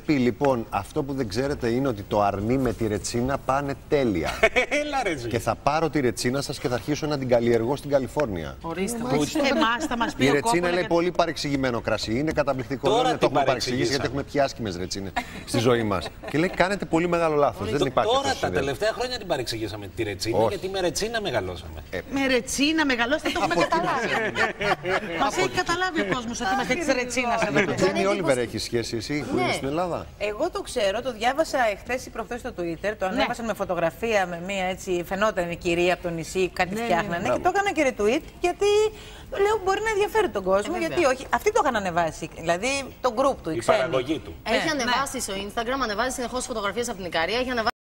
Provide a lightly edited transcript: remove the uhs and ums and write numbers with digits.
Λοιπόν, αυτό που δεν ξέρετε είναι ότι το αρνί με τη ρετσίνα πάνε τέλεια. Έλα ρε. Και θα πάρω τη ρετσίνα σας και θα αρχίσω να την καλλιεργώ στην Καλιφόρνια. Ορίστε, εμάς θα μας πει Η ο ρετσίνα Κόπολα είναι πολύ παρεξηγημένο κρασί. Είναι καταπληκτικό. Τώρα Δεν το την έχουμε παρεξηγήσει γιατί έχουμε πια άσχημες ρετσίνες στη ζωή μας. Και λέει: κάνετε πολύ μεγάλο λάθος. Δεν υπάρχει Τώρα αυτό. τα τελευταία χρόνια την παρεξηγήσαμε τη ρετσίνα, γιατί με ρετσίνα μεγαλώσαμε. με ρετσίνα μεγαλώστε, το έχουμε καταλάβει. Μας έχει καταλάβει ο κόσμος ότι είμαστε της ρετσίνας εδώ. Τζένι Όλιβερ, έχει σχέση εσύ που είναι στην Ελλάδα? Εγώ το ξέρω, το διάβασα εχθές ή προχθές στο Twitter. Το ανέβασαν με φωτογραφία με μία έτσι. Φαινόταν η κυρία από το νησί, κάτι φτιάχνανε. Και το έκανα και retweet γιατί λέω μπορεί να ενδιαφέρει τον κόσμο. Γιατί όχι. Αυτοί το είχαν ανεβάσει. Δηλαδή το group του, η παραγωγή του. Έχει ανεβάσει στο Instagram, ανεβάζει συνεχώς φωτογραφίες από την Ικαρία.